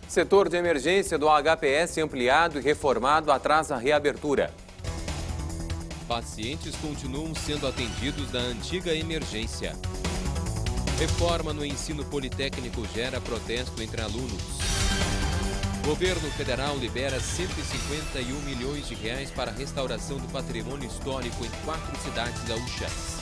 Setor de emergência do HPS ampliado e reformado atrasa a reabertura. Pacientes continuam sendo atendidos na antiga emergência. Reforma no ensino politécnico gera protesto entre alunos. Governo federal libera 151 milhões de reais para a restauração do patrimônio histórico em 4 cidades gaúchas.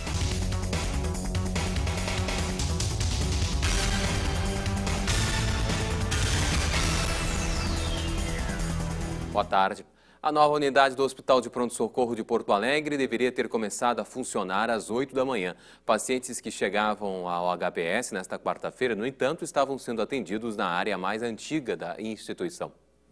Boa tarde. A nova unidade do Hospital de Pronto-Socorro de Porto Alegre deveria ter começado a funcionar às 8 da manhã. Pacientes que chegavam ao HPS nesta quarta-feira, no entanto, estavam sendo atendidos na área mais antiga da instituição.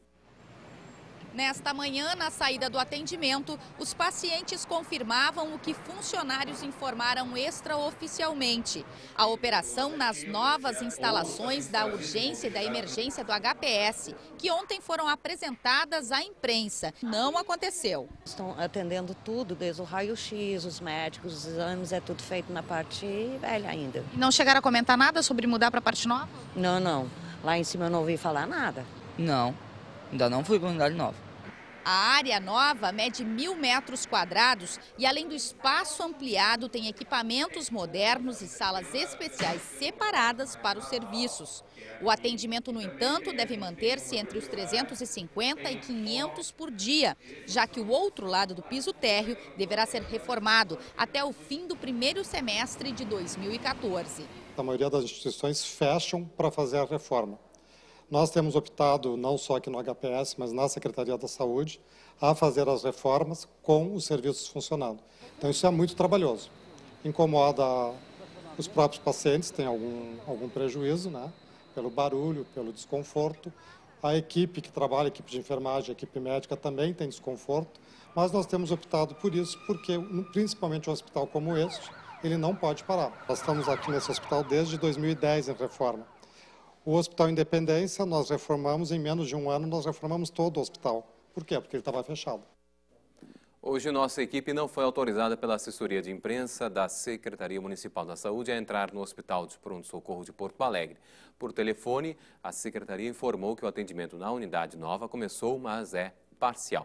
Nesta manhã, na saída do atendimento, os pacientes confirmavam o que funcionários informaram extraoficialmente. A operação nas novas instalações da urgência e da emergência do HPS, que ontem foram apresentadas à imprensa, não aconteceu. Estão atendendo tudo, desde o raio-x, os médicos, os exames, é tudo feito na parte velha ainda. E não chegaram a comentar nada sobre mudar para a parte nova? Não. Lá em cima eu não ouvi falar nada. Não, ainda não fui para a unidade nova. A área nova mede 1.000 metros quadrados e, além do espaço ampliado, tem equipamentos modernos e salas especiais separadas para os serviços. O atendimento, no entanto, deve manter-se entre os 350 e 500 por dia, já que o outro lado do piso térreo deverá ser reformado até o fim do primeiro semestre de 2014. A maioria das instituições fecham para fazer a reforma. Nós temos optado, não só aqui no HPS, mas na Secretaria da Saúde, a fazer as reformas com os serviços funcionando. Então, isso é muito trabalhoso. Incomoda os próprios pacientes, tem algum prejuízo, né? Pelo barulho, pelo desconforto. A equipe que trabalha, a equipe de enfermagem, a equipe médica também tem desconforto, mas nós temos optado por isso, porque, principalmente um hospital como este, ele não pode parar. Nós estamos aqui nesse hospital desde 2010 em reforma. O Hospital Independência, nós reformamos, em menos de um ano, nós reformamos todo o hospital. Por quê? Porque ele estava fechado. Hoje, nossa equipe não foi autorizada pela assessoria de imprensa da Secretaria Municipal da Saúde a entrar no Hospital de Pronto-Socorro de Porto Alegre. Por telefone, a Secretaria informou que o atendimento na unidade nova começou, mas é parcial.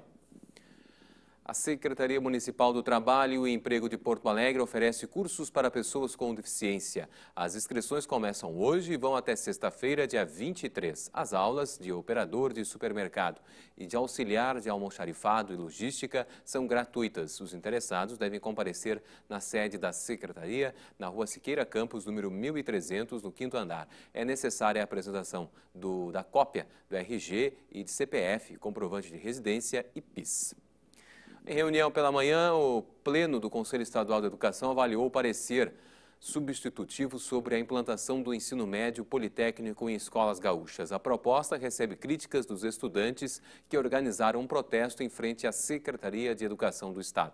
A Secretaria Municipal do Trabalho e Emprego de Porto Alegre oferece cursos para pessoas com deficiência. As inscrições começam hoje e vão até sexta-feira, dia 23. As aulas de operador de supermercado e de auxiliar de almoxarifado e logística são gratuitas. Os interessados devem comparecer na sede da Secretaria, na Rua Siqueira Campos, número 1300, no 5º andar. É necessária a apresentação da cópia do RG e de CPF, comprovante de residência e PIS. Em reunião pela manhã, o Pleno do Conselho Estadual de Educação avaliou o parecer substitutivo sobre a implantação do ensino médio politécnico em escolas gaúchas. A proposta recebe críticas dos estudantes que organizaram um protesto em frente à Secretaria de Educação do Estado.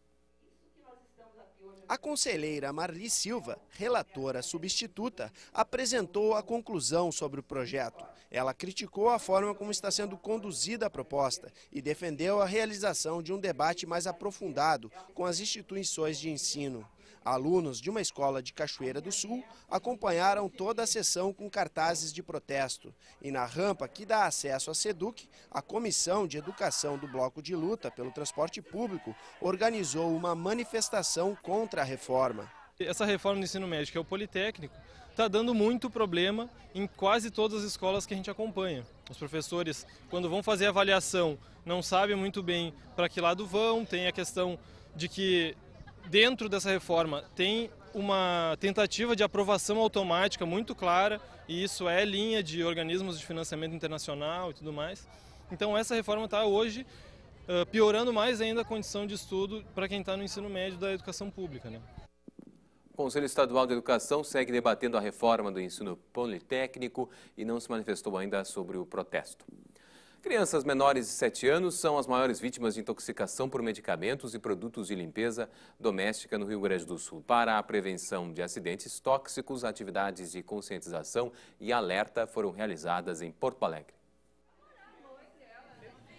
A conselheira Marli Silva, relatora substituta, apresentou a conclusão sobre o projeto. Ela criticou a forma como está sendo conduzida a proposta e defendeu a realização de um debate mais aprofundado com as instituições de ensino. Alunos de uma escola de Cachoeira do Sul acompanharam toda a sessão com cartazes de protesto. E na rampa que dá acesso à SEDUC, a Comissão de Educação do Bloco de Luta pelo Transporte Público organizou uma manifestação contra a reforma. Essa reforma do ensino médio, que é o politécnico, está dando muito problema em quase todas as escolas que a gente acompanha. Os professores, quando vão fazer a avaliação, não sabem muito bem para que lado vão, tem a questão de que dentro dessa reforma tem uma tentativa de aprovação automática muito clara, e isso é linha de organismos de financiamento internacional e tudo mais. Então essa reforma está hoje piorando mais ainda a condição de estudo para quem está no ensino médio da educação pública, né? O Conselho Estadual de Educação segue debatendo a reforma do ensino politécnico e não se manifestou ainda sobre o protesto. Crianças menores de 7 anos são as maiores vítimas de intoxicação por medicamentos e produtos de limpeza doméstica no Rio Grande do Sul. Para a prevenção de acidentes tóxicos, atividades de conscientização e alerta foram realizadas em Porto Alegre.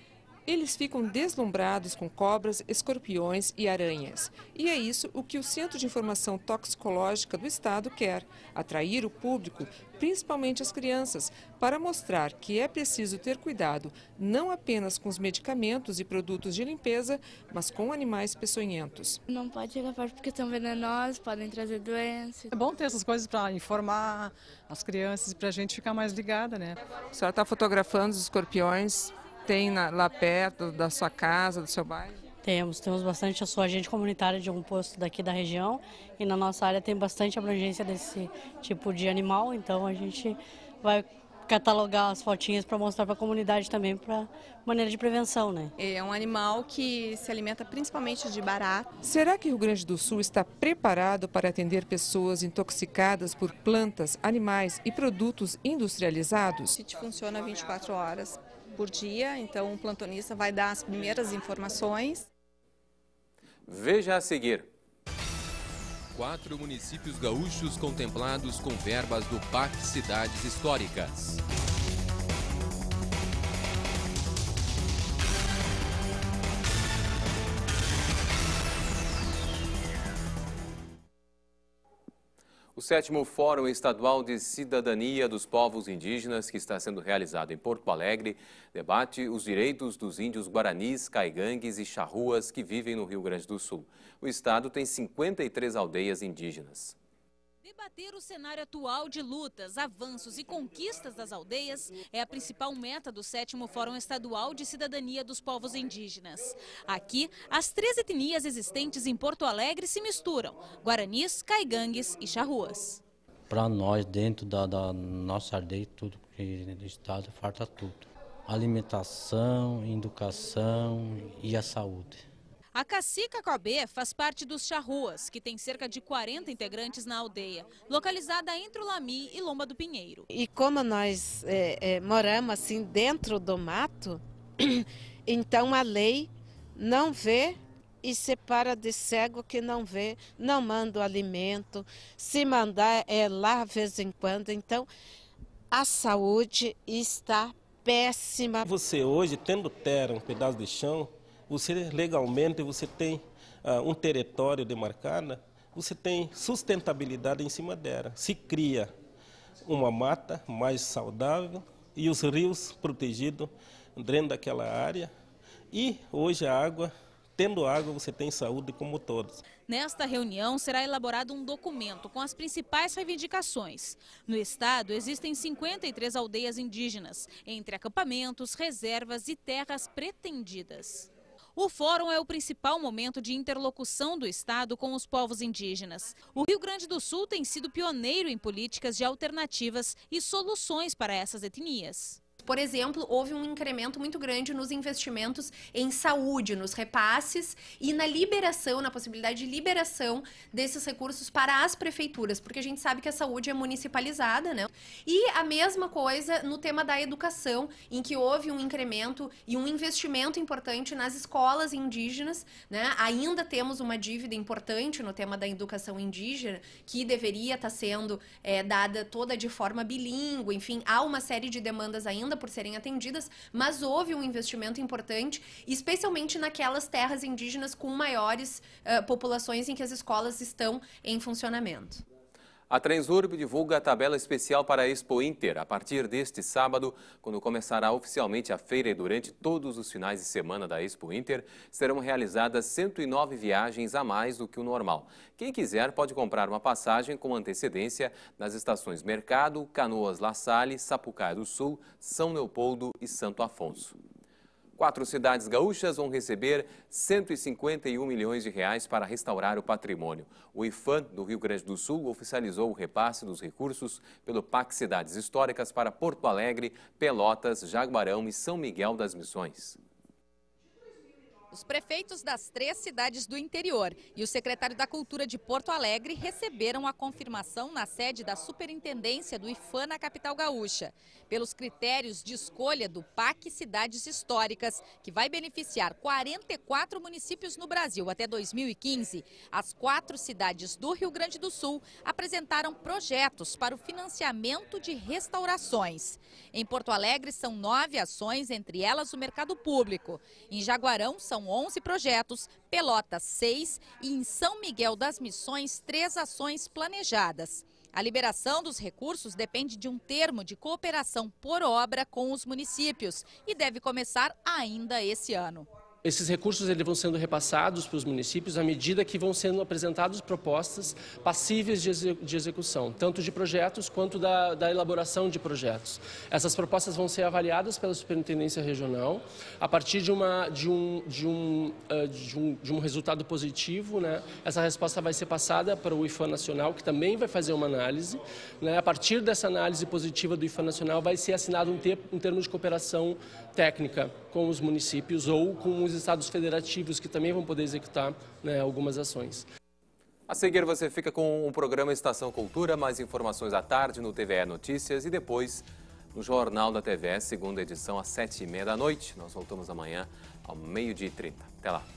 Eles ficam deslumbrados com cobras, escorpiões e aranhas. E é isso o que o Centro de Informação Toxicológica do Estado quer: atrair o público, principalmente as crianças, para mostrar que é preciso ter cuidado não apenas com os medicamentos e produtos de limpeza, mas com animais peçonhentos. Não pode chegar perto porque são venenosos, podem trazer doenças. É bom ter essas coisas para informar as crianças e para a gente ficar mais ligada, né? A senhora está fotografando os escorpiões? Tem lá perto da sua casa, do seu bairro? Temos bastante. Eu sou agente comunitário de um posto daqui da região e na nossa área tem bastante abrangência desse tipo de animal, então a gente vai catalogar as fotinhas para mostrar para a comunidade também, para maneira de prevenção, né? É um animal que se alimenta principalmente de barata. Será que o Rio Grande do Sul está preparado para atender pessoas intoxicadas por plantas, animais e produtos industrializados? O sítio funciona 24 horas por dia, então o plantonista vai dar as primeiras informações. Veja a seguir. 4 municípios gaúchos contemplados com verbas do PAC Cidades Históricas. O 7º Fórum Estadual de Cidadania dos Povos Indígenas, que está sendo realizado em Porto Alegre, debate os direitos dos índios guaranis, caigangues e charruas que vivem no Rio Grande do Sul. O estado tem 53 aldeias indígenas. Debater o cenário atual de lutas, avanços e conquistas das aldeias é a principal meta do 7º Fórum Estadual de Cidadania dos Povos Indígenas. Aqui, as 3 etnias existentes em Porto Alegre se misturam: guaranis, caigangues e charruas. Para nós, dentro da nossa aldeia, tudo que no estado falta tudo: alimentação, educação e a saúde. A Cacica Cobé faz parte dos charruas, que tem cerca de 40 integrantes na aldeia, localizada entre o Lami e Lomba do Pinheiro. E como nós moramos assim dentro do mato, então a lei não vê e separa de cego que não vê, não manda o alimento, se mandar é lá de vez em quando. Então a saúde está péssima. Você hoje, tendo terra, um pedaço de chão, você legalmente tem um território demarcado, você tem sustentabilidade em cima dela. Se cria uma mata mais saudável e os rios protegidos dentro daquela área. E hoje a água, tendo água, você tem saúde como todos. Nesta reunião será elaborado um documento com as principais reivindicações. No estado existem 53 aldeias indígenas, entre acampamentos, reservas e terras pretendidas. O fórum é o principal momento de interlocução do Estado com os povos indígenas. O Rio Grande do Sul tem sido pioneiro em políticas de alternativas e soluções para essas etnias. Por exemplo, houve um incremento muito grande nos investimentos em saúde, nos repasses e na liberação, na possibilidade de liberação desses recursos para as prefeituras, porque a gente sabe que a saúde é municipalizada, né? E a mesma coisa no tema da educação, em que houve um incremento e um investimento importante nas escolas indígenas, né? Ainda temos uma dívida importante no tema da educação indígena, que deveria estar sendo dada toda de forma bilíngue, enfim, há uma série de demandas ainda por serem atendidas, mas houve um investimento importante, especialmente naquelas terras indígenas com maiores populações em que as escolas estão em funcionamento. A Transurb divulga a tabela especial para a Expo Inter. A partir deste sábado, quando começará oficialmente a feira e durante todos os finais de semana da Expo Inter, serão realizadas 109 viagens a mais do que o normal. Quem quiser pode comprar uma passagem com antecedência nas estações Mercado, Canoas-La Salle, Sapucaia do Sul, São Leopoldo e Santo Afonso. 4 cidades gaúchas vão receber 151 milhões de reais para restaurar o patrimônio. O IPHAN do Rio Grande do Sul oficializou o repasse dos recursos pelo PAC Cidades Históricas para Porto Alegre, Pelotas, Jaguarão e São Miguel das Missões. Os prefeitos das 3 cidades do interior e o secretário da Cultura de Porto Alegre receberam a confirmação na sede da Superintendência do IPHAN na capital gaúcha, pelos critérios de escolha do PAC Cidades Históricas, que vai beneficiar 44 municípios no Brasil até 2015. As 4 cidades do Rio Grande do Sul apresentaram projetos para o financiamento de restaurações. Em Porto Alegre são 9 ações, entre elas o mercado público. Em Jaguarão são 11 projetos, Pelotas 6 e em São Miguel das Missões 3 ações planejadas. A liberação dos recursos depende de um termo de cooperação por obra com os municípios e deve começar ainda esse ano. Esses recursos eles vão sendo repassados para os municípios à medida que vão sendo apresentadas propostas passíveis de execução, tanto de projetos quanto da elaboração de projetos. Essas propostas vão ser avaliadas pela Superintendência Regional a partir de um resultado positivo, né? Essa resposta vai ser passada para o IPHAN Nacional, que também vai fazer uma análise, né? A partir dessa análise positiva do IPHAN Nacional vai ser assinado um termo de cooperação técnica com os municípios ou com os estados federativos, que também vão poder executar, né, algumas ações. A seguir você fica com o programa Estação Cultura, mais informações à tarde no TVE Notícias e depois no Jornal da TVE, segunda edição às 7h30 da noite. Nós voltamos amanhã ao 12h30. Até lá.